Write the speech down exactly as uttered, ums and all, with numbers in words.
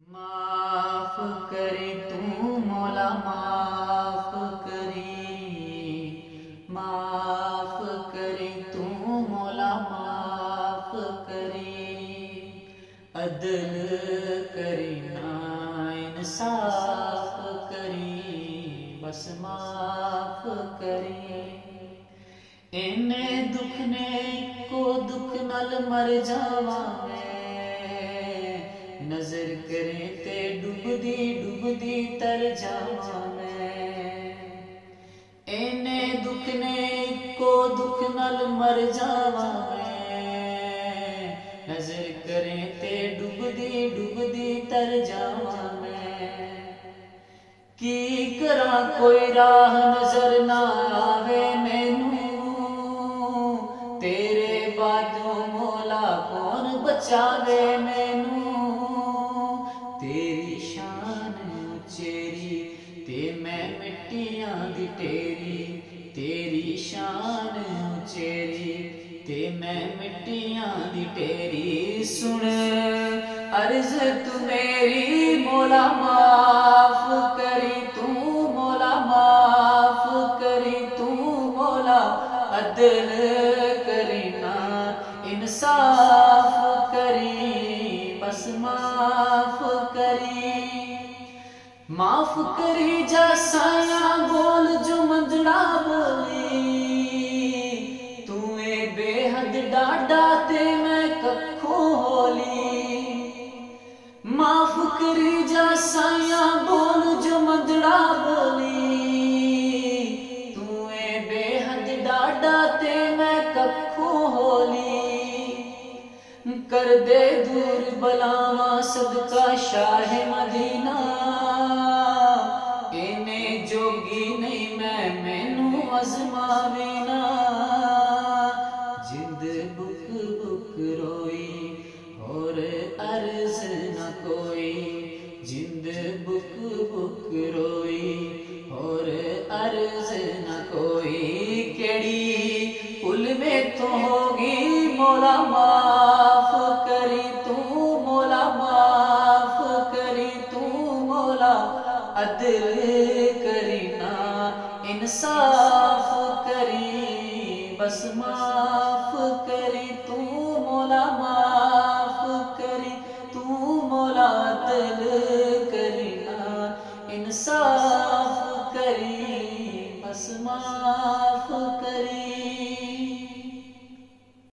माफ करे तू मौला माफ करे, माफ करे तू मौला माफ करे। अदल करे ना इंसाफ करे, बस माफ करे। इन्हें दुख ने को दुख नल मर जावा मैं, नजर करे ते डुबदी डुबदी तर जावा मैं। इन्हें दुख ने को दुख नल मर जावा मैं, नजर करे ते डुबदी डुबदी तर जावा मैं। की करा कोई राह नजर ना आवे मैनू, तेरे बाजू मौला कौन बचावे मैनू। तेरी शान उचेरी ते मैं मिट्टियां दी टेरी, तेरी शान उचेरी ते मैं मिट्टियां दी टेरी। सुन अर्ज तू मेरी मौला माफ करी तू मौला माफ करी तू मौला। अदल करी ना इंसाफ करी, बस माफ करी। माफ करी जा साया बोल जो मंजड़ा बोली, तू ए बेहद डाडा ते मैं कखों होली। माफ करी जा साया बोल जो मंजड़ा बोली, तू ए बेहद डाडा ते मैं कखों होली। कर दे दूर बलावा सदका शाह मदीना, इन्हें जोगी नहीं मैं मैनू अजमावे ना। जिंद बुक बुक रोई और अर्ज न कोई, जिंद बुक बुक रोई और अर्ज न कोई। केड़ी उल में तो होगी मौला माफ करी तू मौला माफ करी तू मौला। अदल करी ना इंसाफ करी, बस माफ करी तू मौला माफ।